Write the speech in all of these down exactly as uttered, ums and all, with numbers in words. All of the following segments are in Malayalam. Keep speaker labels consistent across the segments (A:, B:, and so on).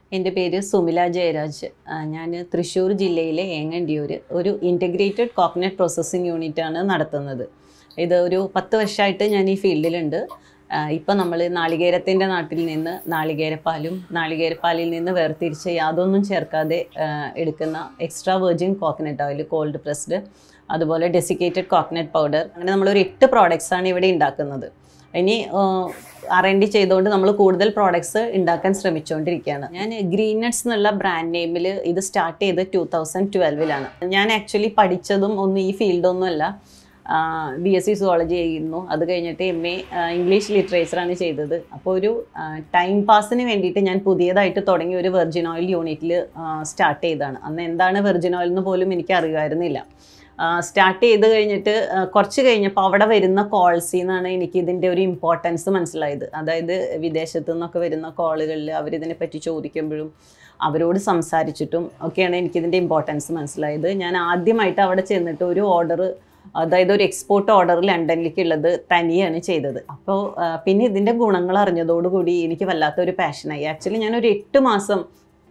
A: എൻ്റെ പേര് സുമില ജയരാജ്. ഞാൻ തൃശ്ശൂർ ജില്ലയിലെ ഏങ്ങണ്ടിയൂർ ഒരു ഇൻ്റഗ്രേറ്റഡ് കോക്കനട്ട് പ്രോസസ്സിംഗ് യൂണിറ്റാണ് നടത്തുന്നത്. ഇത് ഒരു പത്ത് വർഷമായിട്ട് ഞാൻ ഈ ഫീൽഡിലുണ്ട്. ഇപ്പം നമ്മൾ നാളികേരത്തിൻ്റെ നാട്ടിൽ നിന്ന് നാളികേരപ്പാലും നാളികേരപ്പാലിൽ നിന്ന് വേർതിരിച്ച് യാതൊന്നും ചേർക്കാതെ എടുക്കുന്ന extra virgin coconut oil, cold pressed, അതുപോലെ ഡെസിക്കേറ്റഡ് കോക്കനട്ട് പൗഡർ, അങ്ങനെ നമ്മളൊരു എട്ട് പ്രോഡക്ട്സാണ് ഇവിടെ ഉണ്ടാക്കുന്നത്. ഇനി ആർ എൻ ഡി ചെയ്തുകൊണ്ട് നമ്മൾ കൂടുതൽ പ്രോഡക്ട്സ് ഉണ്ടാക്കാൻ ശ്രമിച്ചുകൊണ്ടിരിക്കുകയാണ്. ഞാൻ ഗ്രീൻ നട്ട്സ് എന്നുള്ള ബ്രാൻഡ് നെയിമിൽ ഇത് സ്റ്റാർട്ട് ചെയ്ത് ടു തൗസൻഡ് ട്വൽവിലാണ്. ഞാൻ ആക്ച്വലി പഠിച്ചതും ഒന്നും ഈ ഫീൽഡൊന്നുമല്ല. ബി എസ് സി സുവോളജി ചെയ്യുന്നു. അത് കഴിഞ്ഞിട്ട് എം എ ഇംഗ്ലീഷ് ലിറ്ററേച്ചറാണ് ചെയ്തത്. അപ്പോൾ ഒരു ടൈം പാസിന് വേണ്ടിയിട്ട് ഞാൻ പുതിയതായിട്ട് തുടങ്ങിയ ഒരു വെർജിൻ ഓയിൽ യൂണിറ്റിൽ സ്റ്റാർട്ട് ചെയ്തതാണ്. അന്ന് എന്താണ് വെർജിൻ ഓയിൽ എന്ന് പോലും എനിക്ക് അറിയാമായിരുന്നില്ല. സ്റ്റാർട്ട് ചെയ്ത് കഴിഞ്ഞിട്ട് കുറച്ച് കഴിഞ്ഞപ്പോൾ അവിടെ വരുന്ന കോൾസിൽ നിന്നാണ് എനിക്ക് ഇതിൻ്റെ ഒരു ഇമ്പോർട്ടൻസ് മനസ്സിലായത്. അതായത് വിദേശത്തു നിന്നൊക്കെ വരുന്ന കോളുകളിൽ അവരിതിനെ പറ്റി ചോദിക്കുമ്പോഴും അവരോട് സംസാരിച്ചിട്ടും ഒക്കെയാണ് എനിക്കിതിൻ്റെ ഇമ്പോർട്ടൻസ് മനസ്സിലായത്. ഞാൻ ആദ്യമായിട്ട് അവിടെ ചെന്നിട്ട് ഒരു ഓർഡർ, അതായത് ഒരു എക്സ്പോർട്ട് ഓർഡർ ലണ്ടനിലേക്കുള്ളത് തനിയാണ് ചെയ്തത്. അപ്പോൾ പിന്നെ ഇതിൻ്റെ ഗുണങ്ങൾ അറിഞ്ഞതോടുകൂടി എനിക്ക് വല്ലാത്തൊരു പാഷനായി. ആക്ച്വലി ഞാനൊരു എട്ട് മാസം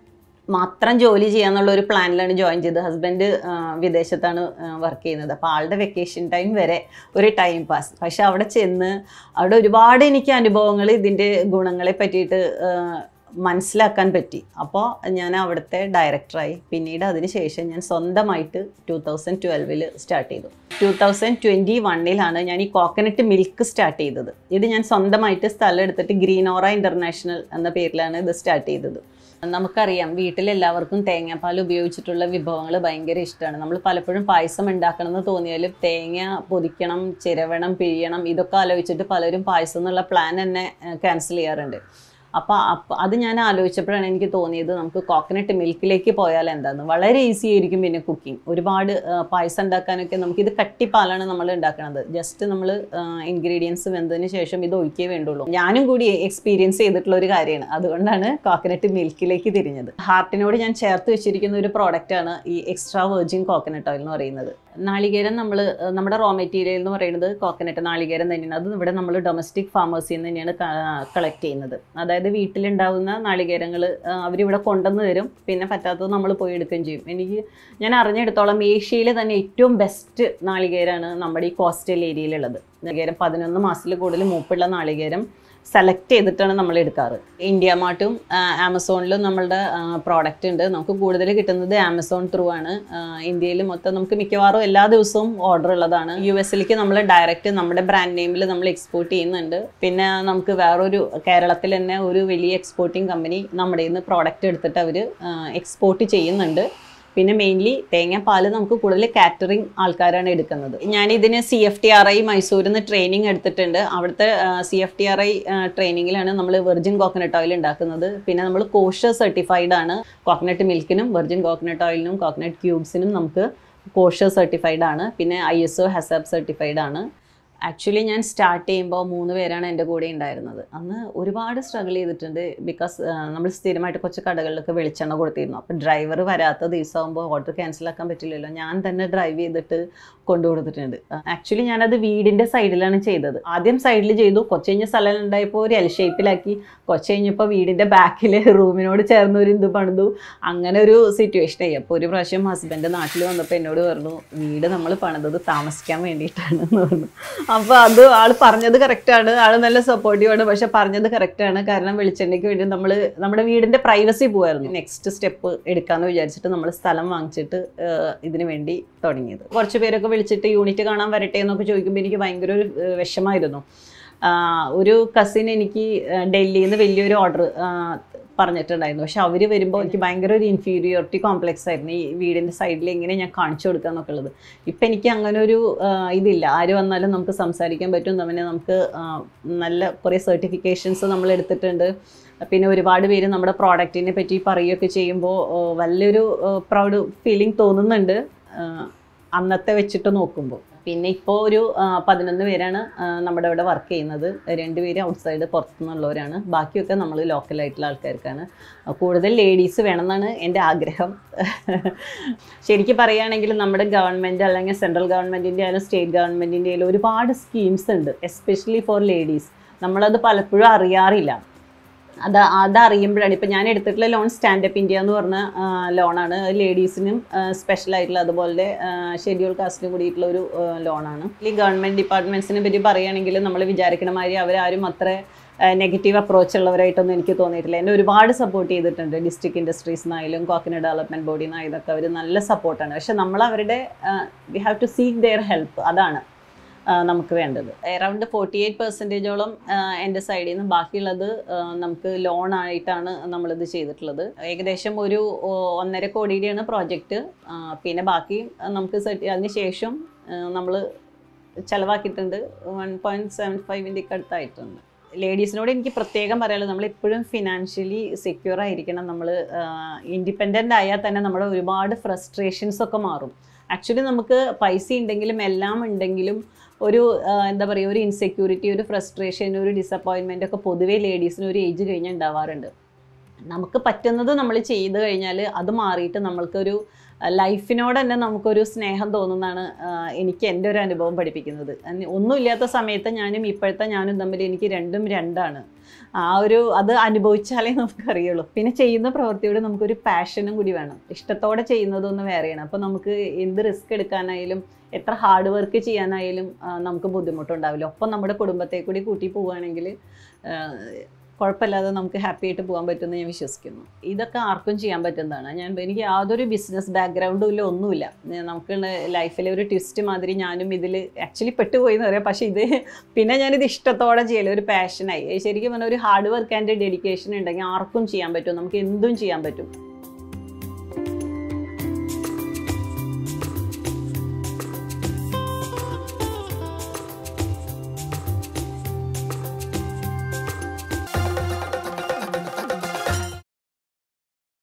A: മാത്രം ജോലി ചെയ്യാന്നുള്ള ഒരു പ്ലാനിലാണ് ജോയിൻ ചെയ്തത്. ഹസ്ബൻഡ് വിദേശത്താണ് വർക്ക് ചെയ്യുന്നത്. അപ്പോൾ ആളുടെ വെക്കേഷൻ ടൈം വരെ ഒരു ടൈം പാസ്. പക്ഷെ അവിടെ ചെന്ന് അവിടെ ഒരുപാട് എനിക്ക് അനുഭവങ്ങൾ ഇതിൻ്റെ ഗുണങ്ങളെ പറ്റിയിട്ട് മനസ്സിലാക്കാൻ പറ്റി. അപ്പോൾ ഞാൻ അവിടുത്തെ ഡയറക്ടറായി. പിന്നീട് അതിന് ശേഷം ഞാൻ സ്വന്തമായിട്ട് ടു തൗസൻഡ് ട്വൽവിൽ സ്റ്റാർട്ട് ചെയ്തു. ടു തൗസൻഡ് ട്വൻറ്റി വണ്ണിലാണ് ഞാൻ ഈ കോക്കനട്ട് മിൽക്ക് സ്റ്റാർട്ട് ചെയ്തത്. ഇത് ഞാൻ സ്വന്തമായിട്ട് സ്ഥലം എടുത്തിട്ട് ഗ്രീനോറ ഇൻ്റർനാഷണൽ എന്ന പേരിലാണ് ഇത് സ്റ്റാർട്ട് ചെയ്തത്. നമുക്കറിയാം, വീട്ടിലെല്ലാവർക്കും തേങ്ങാപ്പാൽ ഉപയോഗിച്ചിട്ടുള്ള വിഭവങ്ങൾ ഭയങ്കര ഇഷ്ടമാണ്. നമ്മൾ പലപ്പോഴും പായസം ഉണ്ടാക്കണം എന്ന് തോന്നിയാലും തേങ്ങ പൊതിക്കണം, ചിരവണം, പിഴിയണം, ഇതൊക്കെ ആലോചിച്ചിട്ട് പലരും പായസം എന്നുള്ള പ്ലാൻ തന്നെ ക്യാൻസൽ ചെയ്യാറുണ്ട്. അപ്പോൾ അപ്പം അത് ഞാൻ ആലോചിച്ചപ്പോഴാണ് എനിക്ക് തോന്നിയത് നമുക്ക് കോക്കനട്ട് മിൽക്കിലേക്ക് പോയാൽ എന്താന്ന്. വളരെ ഈസി ആയിരിക്കും പിന്നെ കുക്കിംഗ്. ഒരുപാട് പായസം ഉണ്ടാക്കാനൊക്കെ നമുക്കിത് കട്ടിപ്പാലാണ് നമ്മൾ ഉണ്ടാക്കുന്നത്. ജസ്റ്റ് നമ്മൾ ഇൻഗ്രീഡിയൻസ് വെന്തതിന് ശേഷം ഇത് ഒഴിക്കേ വേണ്ടുള്ളൂ. ഞാനും കൂടി എക്സ്പീരിയൻസ് ചെയ്തിട്ടുള്ള ഒരു കാര്യമാണ്. അതുകൊണ്ടാണ് കോക്കനട്ട് മിൽക്കിലേക്ക് തിരിഞ്ഞത്. ഹാർട്ടിനോട് ഞാൻ ചേർത്ത് വെച്ചിരിക്കുന്ന ഒരു പ്രോഡക്റ്റാണ് ഈ എക്സ്ട്രാ വെർജിൻ കോക്കനട്ട് ഓയിൽ എന്ന് പറയുന്നത്. നാളികേരം നമ്മൾ നമ്മുടെ റോ മെറ്റീരിയൽ എന്ന് പറയുന്നത് കോക്കനട്ട് നാളികേരം തന്നെയാണ്. അത് ഇവിടെ നമ്മൾ ഡൊമസ്റ്റിക് ഫാമേഴ്സിൽ നിന്ന് തന്നെയാണ് കളക്ട് ചെയ്യുന്നത്. അതായത് വീട്ടിലുണ്ടാകുന്ന നാളികേരങ്ങൾ അവരിവിടെ കൊണ്ടുവന്ന് തരും. പിന്നെ പറ്റാത്തത് നമ്മൾ പോയി എടുക്കുകയും ചെയ്യും. എനിക്ക് ഞാൻ അറിഞ്ഞെടുത്തോളം ഏഷ്യയിലെ തന്നെ ഏറ്റവും ബെസ്റ്റ് നാളികേരമാണ് നമ്മുടെ ഈ കോസ്റ്റൽ ഏരിയയിലുള്ളത്. നാളികേരം പതിനൊന്ന് മാസത്തിൽ കൂടുതൽ മൂപ്പുള്ള നാളികേരം സെലക്ട് ചെയ്തിട്ടാണ് നമ്മൾ എടുക്കാറ്. ഇന്ത്യ മാർട്ടും ആമസോണിലും നമ്മളുടെ പ്രോഡക്റ്റ് ഉണ്ട്. നമുക്ക് കൂടുതൽ കിട്ടുന്നത് ആമസോൺ ത്രൂ ആണ്. ഇന്ത്യയിൽ മൊത്തം നമുക്ക് മിക്കവാറും എല്ലാ ദിവസവും ഓർഡർ ഉള്ളതാണ്. യു എസിലേക്ക് നമ്മൾ ഡയറക്റ്റ് നമ്മുടെ ബ്രാൻഡ് നെയിമിൽ നമ്മൾ എക്സ്പോർട്ട് ചെയ്യുന്നുണ്ട്. പിന്നെ നമുക്ക് വേറൊരു കേരളത്തിൽ തന്നെ ഒരു വലിയ എക്സ്പോർട്ടിങ് കമ്പനി നമ്മുടെ നിന്ന് പ്രോഡക്റ്റ് എടുത്തിട്ട് അവർ എക്സ്പോർട്ട് ചെയ്യുന്നുണ്ട്. പിന്നെ മെയിൻലി തേങ്ങാപ്പാൽ നമുക്ക് കൂടുതൽ കാറ്ററിംഗ് ആൾക്കാരാണ് എടുക്കുന്നത്. ഞാനിതിന് C F T R I മൈസൂരിൽ നിന്ന് ട്രെയിനിങ് എടുത്തിട്ടുണ്ട്. അവിടുത്തെ C F T R I ട്രെയിനിങ്ങിലാണ് നമ്മൾ വെർജിൻ കോക്കനട്ട് ഓയിൽ ഉണ്ടാക്കുന്നത്. പിന്നെ നമ്മൾ കോഷർ സർട്ടിഫൈഡ് ആണ്. കോക്കനട്ട് മിൽക്കിനും വെർജിൻ കോക്കനട്ട് ഓയിലിനും കോക്കനട്ട് ക്യൂബ്സിനും നമുക്ക് കോഷർ സർട്ടിഫൈഡ് ആണ്. പിന്നെ I S O HACCP certified ആണ്. ആക്ച്വലി ഞാൻ സ്റ്റാർട്ട് ചെയ്യുമ്പോൾ മൂന്ന് പേരാണ് എൻ്റെ കൂടെ ഉണ്ടായിരുന്നത്. അന്ന് ഒരുപാട് സ്ട്രഗിൾ ചെയ്തിട്ടുണ്ട്. ബിക്കോസ് നമ്മൾ സ്ഥിരമായിട്ട് കുറച്ച് കടകളിലൊക്കെ വെളിച്ചെണ്ണ കൊടുത്തിരുന്നു. അപ്പോൾ ഡ്രൈവർ വരാത്ത ദിവസമാകുമ്പോൾ ഓർഡർ ക്യാൻസലാക്കാൻ പറ്റില്ലല്ലോ. ഞാൻ തന്നെ ഡ്രൈവ് ചെയ്തിട്ട് കൊണ്ടുകൊടുത്തിട്ടുണ്ട്. ആക്ച്വലി ഞാനത് വീടിൻ്റെ സൈഡിലാണ് ചെയ്തത്. ആദ്യം സൈഡിൽ ചെയ്തു. കുറച്ച് കഴിഞ്ഞ സ്ഥലം ഉണ്ടായപ്പോൾ ഒരു എൽ ഷേപ്പിലാക്കി. കുറച്ച് കഴിഞ്ഞപ്പോൾ വീടിൻ്റെ ബാക്കിൽ റൂമിനോട് ചേർന്ന് ഒരു ഇത് പണിതു. അങ്ങനെ ഒരു സിറ്റുവേഷനായി. അപ്പോൾ ഒരു പ്രാവശ്യം ഹസ്ബൻഡ് നാട്ടിൽ വന്നപ്പോൾ എന്നോട് പറഞ്ഞു, വീട് നമ്മൾ പണിതത് താമസിക്കാൻ വേണ്ടിയിട്ടാണെന്ന് പറഞ്ഞു. അപ്പോൾ അത് ആൾ പറഞ്ഞത് കറക്റ്റാണ്. ആൾ നല്ല സപ്പോർട്ടീവാണ്. പക്ഷെ പറഞ്ഞത് കറക്റ്റാണ്. കാരണം വെളിച്ചെണ്ണയ്ക്ക് വേണ്ടി നമ്മൾ നമ്മുടെ വീടിൻ്റെ പ്രൈവസി പോകുമായിരുന്നു. നെക്സ്റ്റ് സ്റ്റെപ്പ് എടുക്കാമെന്ന് വിചാരിച്ചിട്ട് നമ്മൾ സ്ഥലം വാങ്ങിച്ചിട്ട് ഇതിന് വേണ്ടി തുടങ്ങിയത്. കുറച്ച് പേരൊക്കെ വിളിച്ചിട്ട് യൂണിറ്റ് കാണാൻ വരട്ടെ എന്നൊക്കെ ചോദിക്കുമ്പോൾ എനിക്ക് ഭയങ്കര ഒരു വിഷമമായിരുന്നു. ഒരു കസിൻ എനിക്ക് ഡൽഹിയിൽ നിന്ന് വലിയൊരു ഓർഡർ പറഞ്ഞിട്ടുണ്ടായിരുന്നു. പക്ഷെ അവർ വരുമ്പോൾ എനിക്ക് ഭയങ്കര ഒരു ഇൻഫീരിയോറിറ്റി കോംപ്ലക്സ് ആയിരുന്നു. ഈ വീടിൻ്റെ സൈഡിൽ എങ്ങനെ ഞാൻ കാണിച്ചു കൊടുക്കുക എന്നൊക്കെ ഉള്ളത്. ഇപ്പം എനിക്ക് അങ്ങനെ ഒരു ഇതില്ല. ആര് വന്നാലും നമുക്ക് സംസാരിക്കാൻ പറ്റും. പിന്നെ നമുക്ക് നല്ല കുറേ സർട്ടിഫിക്കേഷൻസ് നമ്മൾ എടുത്തിട്ടുണ്ട്. പിന്നെ ഒരുപാട് പേര് നമ്മുടെ പ്രോഡക്റ്റിനെ പറ്റി പറയുകയൊക്കെ ചെയ്യുമ്പോൾ വലിയൊരു പ്രൗഡ് ഫീലിംഗ് തോന്നുന്നുണ്ട് അന്നത്തെ വെച്ചിട്ട് നോക്കുമ്പോൾ. പിന്നെ ഇപ്പോൾ ഒരു പതിനൊന്ന് പേരാണ് നമ്മുടെ ഇവിടെ വർക്ക് ചെയ്യുന്നത്. രണ്ട് പേര് ഔട്ട്സൈഡ് പുറത്തുനിന്നുള്ളവരാണ്. ബാക്കിയൊക്കെ നമ്മൾ ലോക്കലായിട്ടുള്ള ആൾക്കാർക്കാണ്. കൂടുതൽ ലേഡീസ് വേണമെന്നാണ് എൻ്റെ ആഗ്രഹം. ശരിക്കും പറയുകയാണെങ്കിൽ നമ്മുടെ ഗവൺമെൻറ് അല്ലെങ്കിൽ സെൻട്രൽ ഗവൺമെൻറ്റിൻ്റെ ആയാലും സ്റ്റേറ്റ് ഗവൺമെൻറ്റിൻ്റെ ആയാലും ഒരുപാട് സ്കീംസ് ഉണ്ട്, എസ്പെഷ്യലി ഫോർ ലേഡീസ്. നമ്മളത് പലപ്പോഴും അറിയാറില്ല. അത് അതറിയുമ്പോഴാണ് ഇപ്പം ഞാൻ എടുത്തിട്ടുള്ള ലോൺ സ്റ്റാൻഡപ്പ് ഇന്ത്യ എന്ന് പറഞ്ഞ ലോണാണ്. ലേഡീസിനും സ്പെഷ്യലായിട്ടുള്ള അതുപോലെ ഷെഡ്യൂൾ കാസ്റ്റിനും കൂടിയിട്ടുള്ള ഒരു ലോണാണ്. ഈ ഗവൺമെൻറ് ഡിപ്പാർട്ട്മെൻറ്റ്സിനെ പറ്റി പറയുകയാണെങ്കിൽ നമ്മൾ വിചാരിക്കണ മാതിരി അവരാരും അത്ര നെഗറ്റീവ് അപ്രോച്ച് ഉള്ളവരായിട്ടൊന്നും എനിക്ക് തോന്നിയിട്ടില്ല. എന്നെ ഒരുപാട് സപ്പോർട്ട് ചെയ്തിട്ടുണ്ട്. ഡിസ്ട്രിക്ട് ഇൻഡസ്ട്രീസിനായാലും കോക്കനട്ട് ഡെവലപ്മെൻറ്റ് ബോഡിന്നായാലും ഇതൊക്കെ അവർ നല്ല സപ്പോർട്ടാണ്. പക്ഷെ നമ്മൾ അവരുടെ we have to seek their help, അതാണ് നമുക്ക് വേണ്ടത്. അറൗണ്ട് ഫോർട്ടി എയ്റ്റ് പെർസെൻറ്റേജോളം എൻ്റെ സൈഡിൽ നിന്ന്, ബാക്കിയുള്ളത് നമുക്ക് ലോണായിട്ടാണ് നമ്മളിത് ചെയ്തിട്ടുള്ളത്. ഏകദേശം ഒരു ഒന്നര കോടിയുടെയാണ് പ്രോജക്റ്റ്. പിന്നെ ബാക്കി നമുക്ക് അതിന് ശേഷം നമ്മൾ ചിലവാക്കിയിട്ടുണ്ട് വൺ പോയിൻറ്റ് സെവൻ ഫൈവിൻ്റെ ഒക്കെ അടുത്തായിട്ടുണ്ട്. ലേഡീസിനോട് എനിക്ക് പ്രത്യേകം പറയാനുള്ളത്, നമ്മളെപ്പോഴും ഫിനാൻഷ്യലി സെക്യൂർ ആയിരിക്കണം. നമ്മൾ ഇൻഡിപെൻഡൻ്റ് ആയാൽ തന്നെ നമ്മുടെ ഒരുപാട് ഫ്രസ്ട്രേഷൻസ് ഒക്കെ മാറും. ആക്ച്വലി നമുക്ക് പൈസ ഉണ്ടെങ്കിലും എല്ലാം ഉണ്ടെങ്കിലും ഒരു എന്താ പറയുക, ഒരു ഇൻസെക്യൂരിറ്റി, ഒരു ഫ്രസ്ട്രേഷൻ, ഒരു ഡിസപ്പോയിൻമെൻ്റ് ഒക്കെ പൊതുവേ ലേഡീസിന് ഒരു ഏജ് കഴിഞ്ഞാൽ ഉണ്ടാവാറുണ്ട്. നമുക്ക് പറ്റുന്നത് നമ്മൾ ചെയ്ത് കഴിഞ്ഞാൽ അത് മാറിയിട്ട് നമ്മൾക്കൊരു ലൈഫിനോട് തന്നെ നമുക്കൊരു സ്നേഹം തോന്നുന്നതാണ് എനിക്ക് എൻ്റെ ഒരു അനുഭവം പഠിപ്പിക്കുന്നത്. ഒന്നുമില്ലാത്ത സമയത്ത് ഞാനും ഇപ്പോഴത്തെ ഞാനും തമ്മിൽ എനിക്ക് രണ്ടും രണ്ടാണ്. ആ ഒരു അത് അനുഭവിച്ചാലേ നമുക്കറിയുള്ളൂ. പിന്നെ ചെയ്യുന്ന പ്രവൃത്തിയോട് നമുക്കൊരു പാഷനും കൂടി വേണം. ഇഷ്ടത്തോടെ ചെയ്യുന്നതൊന്നും വേറെയാണ്. അപ്പോൾ നമുക്ക് എന്ത് റിസ്ക് എടുക്കാനായാലും എത്ര ഹാർഡ് വർക്ക് ചെയ്യാനായാലും നമുക്ക് ബുദ്ധിമുട്ടുണ്ടാവില്ല. ഒപ്പം നമ്മുടെ കുടുംബത്തെ കൂടി കൂട്ടി പോവുകയാണെങ്കിൽ കുഴപ്പമില്ലാതെ നമുക്ക് ഹാപ്പി ആയിട്ട് പോകാൻ പറ്റുമെന്ന് ഞാൻ വിശ്വസിക്കുന്നു. ഇതൊക്കെ ആർക്കും ചെയ്യാൻ പറ്റുന്നതാണ്. ഞാൻ എനിക്ക് യാതൊരു ബിസിനസ് ബാക്ക്ഗ്രൗണ്ടും ഇല്ല, ഒന്നുമില്ല. നമുക്ക് ലൈഫിലെ ഒരു ട്വിസ്റ്റ് മാതിരി ഞാനും ഇതിൽ ആക്ച്വലി പെട്ടുപോയി എന്ന് പറയാം. പക്ഷേ ഇത് പിന്നെ ഞാനിത് ഇഷ്ടത്തോടെ ചെയ്യല, ഒരു പാഷനായി. ശരിക്കും പറഞ്ഞാൽ ഒരു ഹാർഡ് വർക്ക് ആൻഡ് ഡെഡിക്കേഷൻ ഉണ്ടെങ്കിൽ ആർക്കും ചെയ്യാൻ പറ്റും, നമുക്ക് എന്തും ചെയ്യാൻ പറ്റും.